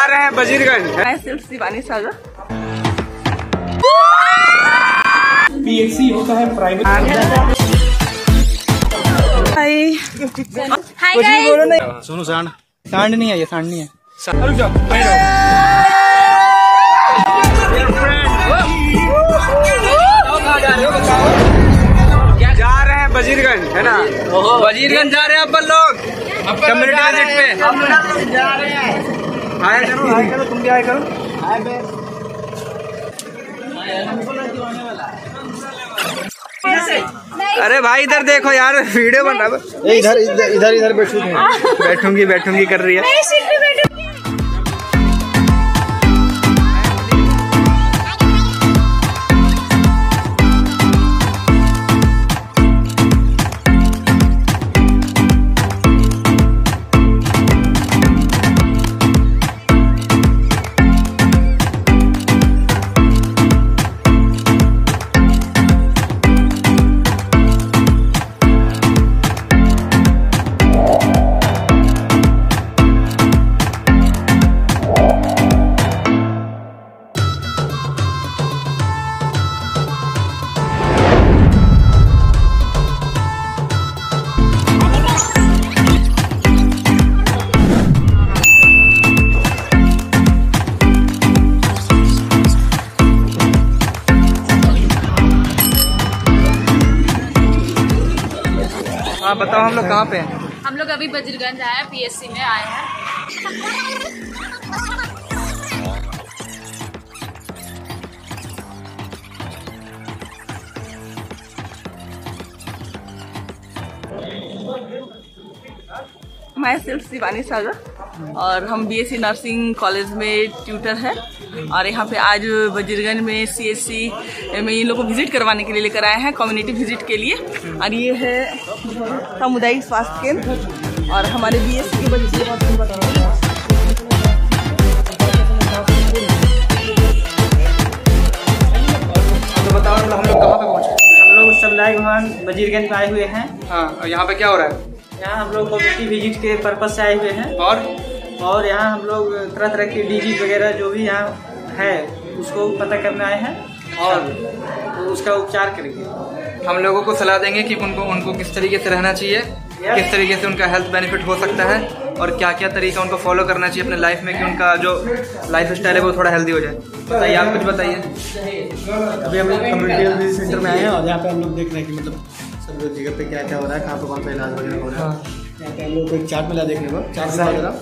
आ रहे हैं वजीरगंज। मैं सिर्फ शिवानी सागर। पीएचसी होता है प्राइवेट। Hi guys. सुनो सांड नहीं है, ये सांड नहीं है। जा रहे हैं वजीरगंज, है ना? वजीरगंज जा रहे हैं अपन लोग कम्युनिटी विजिट पे। जा रहे हैं। हाय करो, तुम क्या करो। अरे भाई इधर देखो यार, वीडियो बन रहा है। इधर बैठूंगी कर रही है। हाँ बताओ, हम लोग कहाँ पे हैं? हम लोग अभी वजीरगंज आए हैं, पीएचसी में आए हैं। मैं सिर्फ शिवानी सागर और हम बीएससी नर्सिंग कॉलेज में ट्यूटर हैं और यहाँ पे आज वजीरगंज में सीएचसी में इन लोगों को विजिट करवाने के लिए लेकर आए हैं, कम्युनिटी विजिट के लिए। और ये है सामुदायिक स्वास्थ्य केंद्र और हमारे बीएससी के बच्चे। तो बताओ हम लोग कहाँ पे पहुँचे? हम लोग समुदाय भवन वजीरगंज में आए हुए हैं। हाँ, और यहाँ पे क्या हो रहा है? यहाँ हम लोग कम्युनिटी विजिट के पर्पज से आए हुए हैं और यहाँ हम लोग तरह तरह के डिजीज वगैरह जो भी यहाँ है उसको पता करने आए हैं और उसका उपचार करेंगे। हम लोगों को सलाह देंगे कि उनको किस तरीके से रहना चाहिए, किस तरीके से उनका हेल्थ बेनिफिट हो सकता है और क्या क्या तरीका उनको फॉलो करना चाहिए अपने लाइफ में कि उनका जो लाइफ स्टाइल है वो थोड़ा हेल्दी हो जाए। बताइए, आप कुछ बताइए। अभी हम लोग कम्युनिटी हेल्थ सेंटर में आए हैं और यहाँ पे हम लोग देख रहे हैं कि मतलब सब जगह पे क्या क्या हो रहा है, कहाँ पे कौन सा इलाज वगैरह हो रहा है। यहाँ पे हम लोग को एक चार्ट मिला देखने को, चार्ट में वगैरह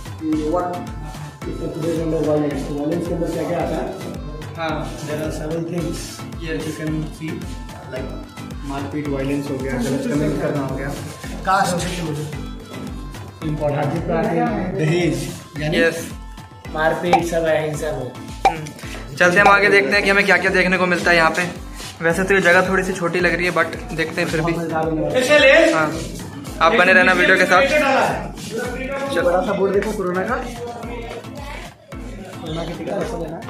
वायलेंस के अंदर क्या क्या आता है। हाँ, there are several things you can see, like मारपीट, वायलेंस हो गया, गलत कमेंट करना हो गया, कास्ट इम्पोर्टेंट दहेज, यानी मारपीट, सब अहिंसा हो। चलते हम आगे देखते हैं कि हमें क्या क्या देखने को मिलता है यहाँ पे। वैसे तो ये जगह थोड़ी सी छोटी लग रही है बट देखते हैं फिर भी। हाँ, आप बने रहना वीडियो के साथ। चलो, बड़ा सा बोर्ड देखो कोरोना का, कोरोना के टीका कैसे लेना,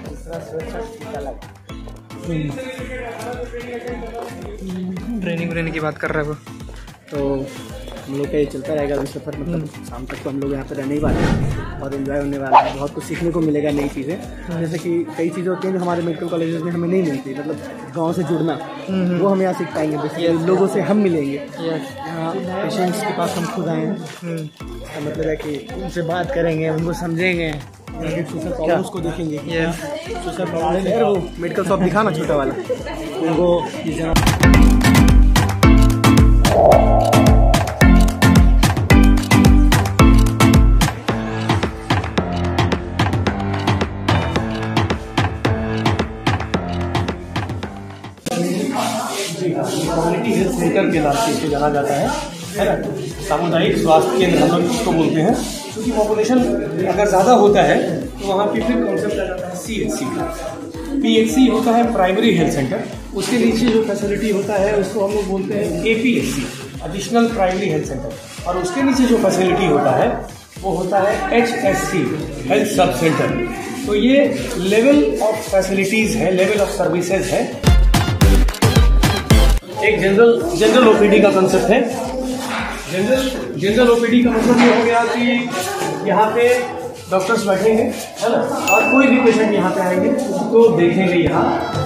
ट्रेनिंग की बात कर रहा है वो। तो हम लोग का ये चलता रहेगा अभी सफ़र, मतलब शाम तक तो हम लोग यहाँ पे रहने ही वाले हैं और एंजॉय होने वाला है। बहुत कुछ सीखने को मिलेगा, नई चीज़ें, जैसे कि कई चीज़ें होती हैं जो हमारे मेडिकल कॉलेजेस में हमें नहीं मिलती, मतलब गांव से जुड़ना, वो हम यहाँ सीख पाएंगे। बेसिकली लोगों से हम मिलेंगे, यहाँ पेशेंट्स के पास हम खुद आए हैं, तो मतलब है कि उनसे बात करेंगे, उनको समझेंगे, सोशल प्रॉब्लम्स को देखेंगे। सोशल प्रॉब्लम है वो मेडिकल शॉप दिखाना छोटा वाला, उनको कम्युनिटी हेल्थ सेंटर के नाम से इसे जाना जाता है ना। सामुदायिक स्वास्थ्य केंद्र हम लोग इसको बोलते हैं, क्योंकि पॉपुलेशन अगर ज़्यादा होता है तो वहाँ पे फिर कॉन्सेप्ट आ जाता है सीएचसी का। पीएचसी होता है प्राइमरी हेल्थ सेंटर, उसके नीचे जो फैसिलिटी होता है उसको हम लोग बोलते हैं APHC, additional primary health centre, और उसके नीचे जो फैसिलिटी होता है वो होता है एचएससी, हेल्थ सब सेंटर। तो ये लेवल ऑफ फैसिलिटीज़ है, लेवल ऑफ सर्विसेज है। एक जनरल ओपीडी का कंसेप्ट है। जनरल ओपीडी का मतलब ये हो गया कि यहाँ पे डॉक्टर्स बैठेंगे, है ना, और कोई भी पेशेंट यहाँ पे आएंगे तो देखेंगे यहाँ।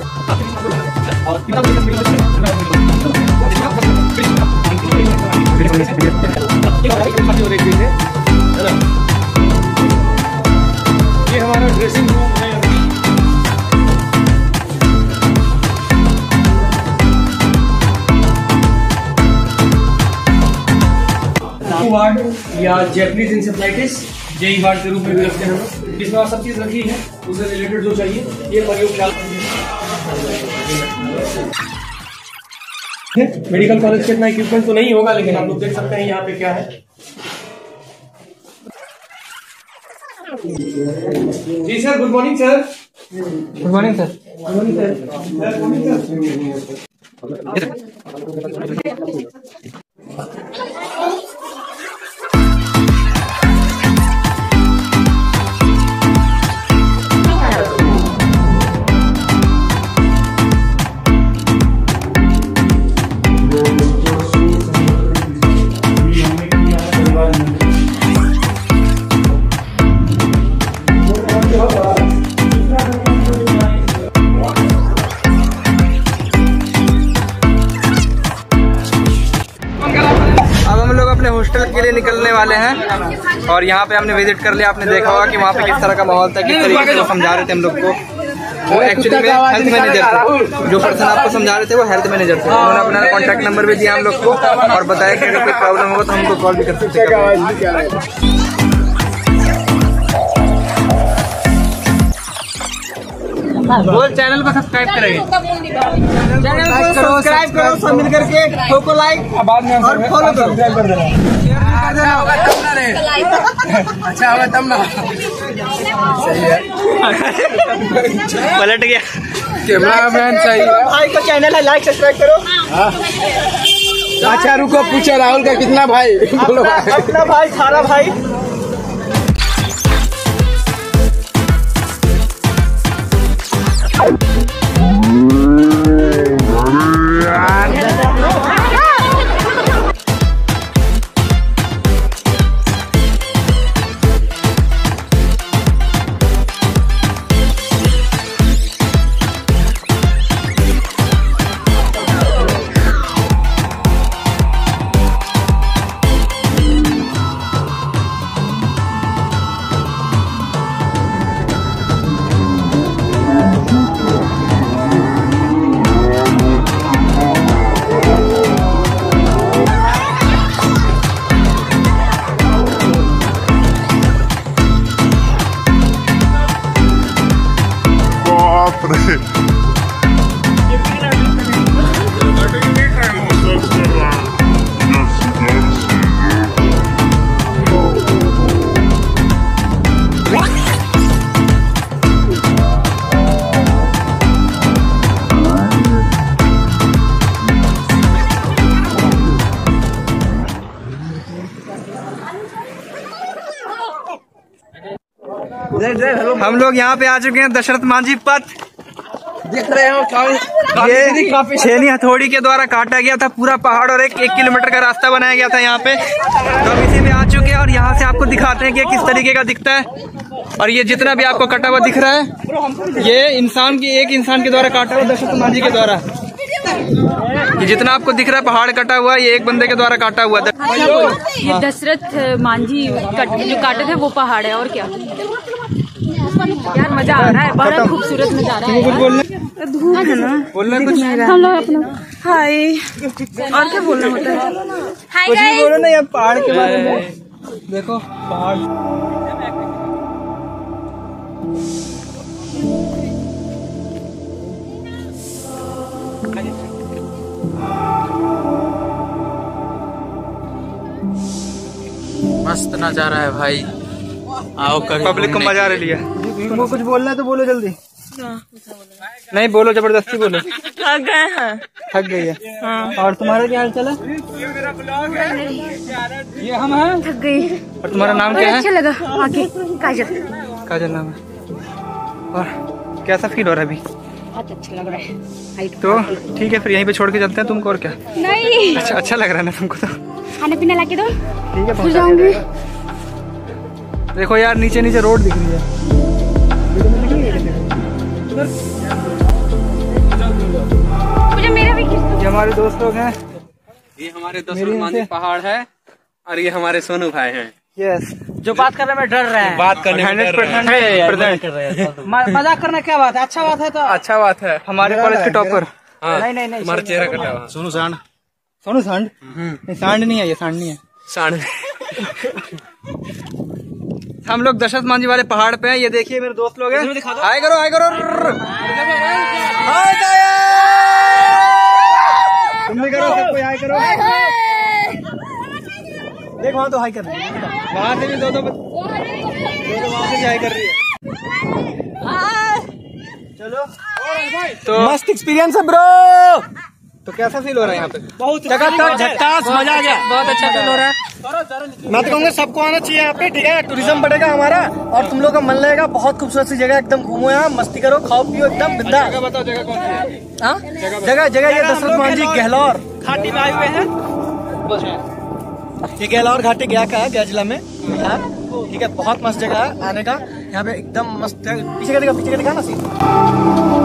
ये हमारा ड्रेसिंग रूम है। वार्ड या जैपनीज इंसेफ्लाइटिस जेई वार्ड के रूप में भी रखते हैं हम, जिसमें और सब चीज़ रखी है उससे रिलेटेड जो चाहिए ये प्रयोगशाला। मेडिकल कॉलेज के इतना इक्विपमेंट तो नहीं होगा, लेकिन आप लोग देख सकते हैं यहाँ पे क्या है। जी sir, good morning sir. Good morning sir. Good morning sir. Hostel के लिए निकलने वाले हैं और यहाँ पे हमने विजिट कर लिया। आपने देखा होगा कि वहाँ पे किस तरह का माहौल था, किस तरीके से वो समझा रहे थे हम लोग को। वो एक्चुअली में हेल्थ मैनेजर थे, जो पर्सन आपको समझा रहे थे वो हेल्थ मैनेजर थे। उन्होंने अपना कॉन्टैक्ट नंबर भी दिया हम लोग को और बताया कि अगर कोई प्रॉब्लम होगा तो हमको कॉल भी कर सकते हैं। बोल चैनल को सब्सक्राइब करेंगे, चैनल को सब्सक्राइब करो, सब मिल करके ठोको लाइक और फॉलो करो, शेयर कर देना, अच्छा होगा तब ना। सही है, पलट गया कैमरा मैन सही है। भाई को चैनल है, लाइक सब्सक्राइब करो। अच्छा रुको, पूछो राहुल का कितना भाई? बोलो अपना भाई, सारा भाई। हम लोग यहाँ पे आ चुके हैं दशरथ मांझी पथ। देख रहे हो ये छेनी हथौड़ी के द्वारा काटा गया था पूरा पहाड़ और एक किलोमीटर का रास्ता बनाया गया था यहाँ पे। तो हम इसी में आ चुके हैं और यहाँ से आपको दिखाते हैं कि किस तरीके का दिखता है। और ये जितना भी आपको कटा हुआ दिख रहा है, ये एक इंसान के द्वारा काटा हुआ, दशरथ मांझी के द्वारा। ये जितना आपको दिख रहा है पहाड़ कटा हुआ, ये एक बंदे के द्वारा काटा हुआ। ये दशरथ मांझी जो काटे थे वो पहाड़ है, और क्या यार मजा आ रहा है, बड़ा खूबसूरत नजारा है। धूप है ना, बोलना कुछ नहीं रहा। हम लोग अपना हाय और क्या बोलना होता है, कुछ भी बोलो ना। यार पहाड़ के बारे में देखो, पहाड़ मस्त नजारा है भाई। आओ पब्लिक को मजा ले लिया। तुमको कुछ बोलना है तो बोलो जल्दी। नहीं बोलो, जबरदस्ती बोलो। थक गए हैं, थक गई है। हाँ। और तुम्हारा क्या हाल चाल है? ये हम हैं, थक गई। और तुम्हारा नाम क्या है? अच्छा लगा आके। काजल। काजल नाम है। और कैसा फील हो रहा है अभी? बहुत अच्छा लग रहा है। तो ठीक है, फिर यहीं पे छोड़ के चलते हैं तुमको। और क्या? नहीं, अच्छा लग रहा है ना तुमको? तो खाना पीना ला के दो, ठीक है, फिर जाऊंगी। देखो यार नीचे नीचे रोड दिख रही है। ये हमारे दोस्त लोग हैं, ये हमारे दशरथ मांझी पहाड़ है और ये हमारे सोनू भाई हैं। यस, जो बात करने में डर रहे हैं, बात करने में 100% मजाक करना क्या बात है, अच्छा बात है तो अच्छा बात है। हमारे कॉलेज के टॉपर। नहीं हमारा चेहरा कटा हुआ सोनू सांड नहीं, सांड नहीं है, ये सांड नहीं है, सांड। हम लोग दशरथ मांझी वाले पहाड़ पे हैं। ये देखिए मेरे दोस्त लोग हैं। हाय करो, हाय करो, तुम भी करो, सबको हाय करो। देख वहाँ तो हाई कर रही है, वहाँ से भी दो वहाँ से भी हाई कर रही है। चलो तो मस्त एक्सपीरियंस है ब्रो। तो कैसा फील हो रहा है यहाँ पे? बहुत झक्कास, मजा आ गया, बहुत अच्छा फील हो रहा है। मैं तो कहूँगा सबको आना चाहिए यहाँ पे, ठीक है, टूरिज्म बढ़ेगा हमारा और तुम लोग का मन लगेगा। बहुत खूबसूरत सी जगह, एकदम घूमो यहाँ, मस्ती करो, खाओ पियो, एकदम बिंदास। जगह बताओ, जगह कौन सी है? जगह ये दशरथ मांझी गहलोर घाटी में आए हुए हैं। ये गहलोर घाटी गया का है, गया जिला में बिहार, ठीक है। बहुत मस्त जगह है आने का, यहाँ पे एकदम मस्त है। पीछे का दिखा ना सीन।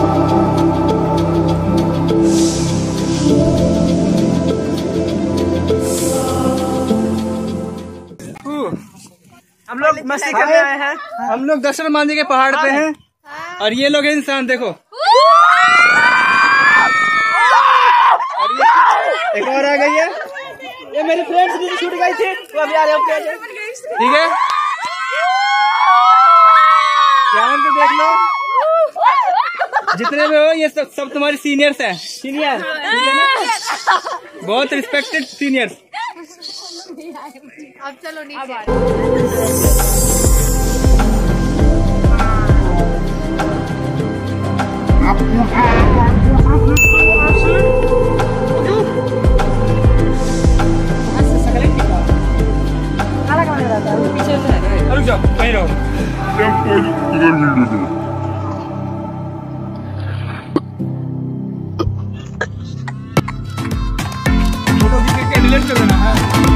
हम लोग मस्ती करने आए हैं। हम लोग दशरथ मांझी के पहाड़ पे हैं और ये लोग इंसान देखो। और ये एक और आ गई है, ये मेरी फ्रेंड्स भी छूट गई थी, वो अभी आ रहे हैं। ठीक है, ध्यान से देख लो, जितने भी हो ये सब तुम्हारे सीनियर्स हैं। सीनियर बहुत रिस्पेक्टेड सीनियर्स। अब चलो नीचे। रुक जाओ, वहीं रहो। फोटो खींच के डिलीट कर देना है।